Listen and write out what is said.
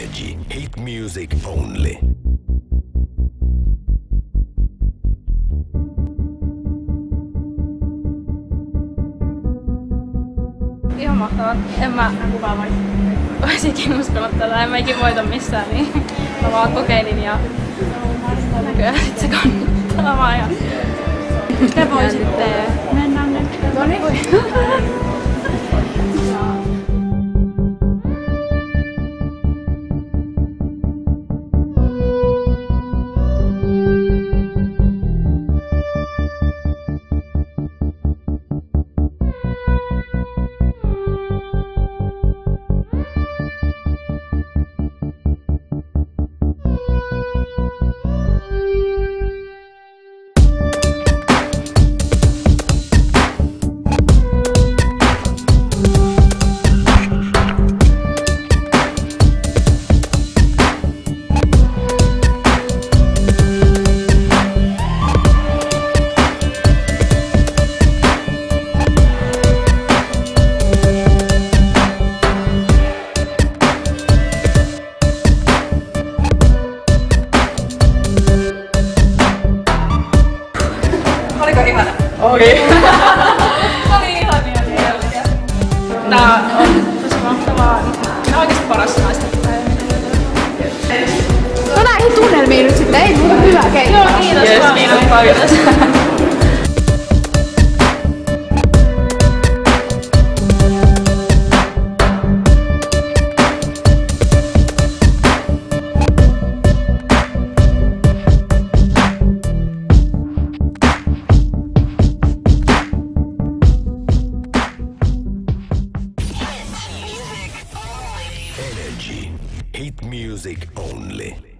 Energy, hit music only. Ihan mahtavaa. En mä olisi ikinä uskonut tällä. En mä ikinä voita missään, niin mä vaan kokeilin ja näköjään sit se kannattaa vaan. Ja te voisitte mennä nyt. No niin voi. Oliko ihana? Oli. Oli ihania mielessä. Tää on tosi mahtavaa. Tää on oikeesti paras naista. No näihin tunnelmiin nyt sitten, ei muuta hyvää keikkaa. Joo, kiitos. Yes, kiitos paljon. Energy, hit music only.